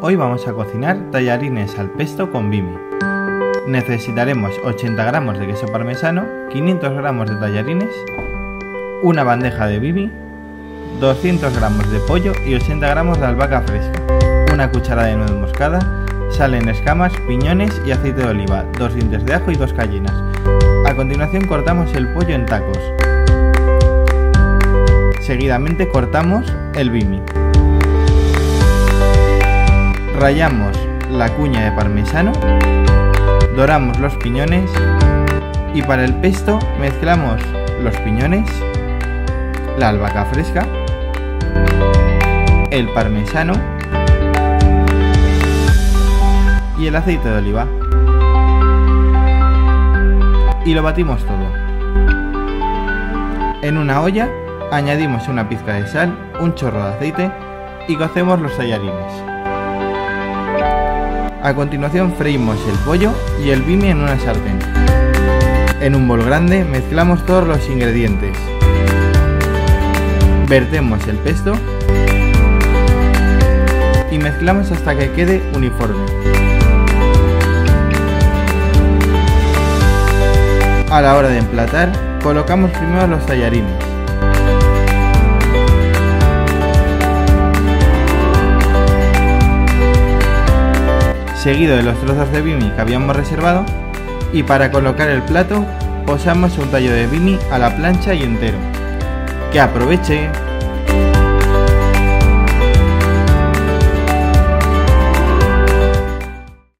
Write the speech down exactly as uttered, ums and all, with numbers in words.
Hoy vamos a cocinar tallarines al pesto con bimi. Necesitaremos ochenta gramos de queso parmesano, quinientos gramos de tallarines, una bandeja de bimi, doscientos gramos de pollo y ochenta gramos de albahaca fresca, una cucharada de nuez moscada, sal en escamas, piñones y aceite de oliva, dos dientes de ajo y dos cayenas. A continuación cortamos el pollo en tacos. Seguidamente cortamos el bimi. Rallamos la cuña de parmesano, doramos los piñones y para el pesto mezclamos los piñones, la albahaca fresca, el parmesano y el aceite de oliva. Y lo batimos todo. En una olla añadimos una pizca de sal, un chorro de aceite y cocemos los tallarines. A continuación freímos el pollo y el bimi en una sartén. En un bol grande mezclamos todos los ingredientes. Vertemos el pesto y mezclamos hasta que quede uniforme. A la hora de emplatar, colocamos primero los tallarines. Seguido de los trozos de bimi que habíamos reservado, y para colocar el plato posamos un tallo de bimi a la plancha y entero. ¡Que aproveche!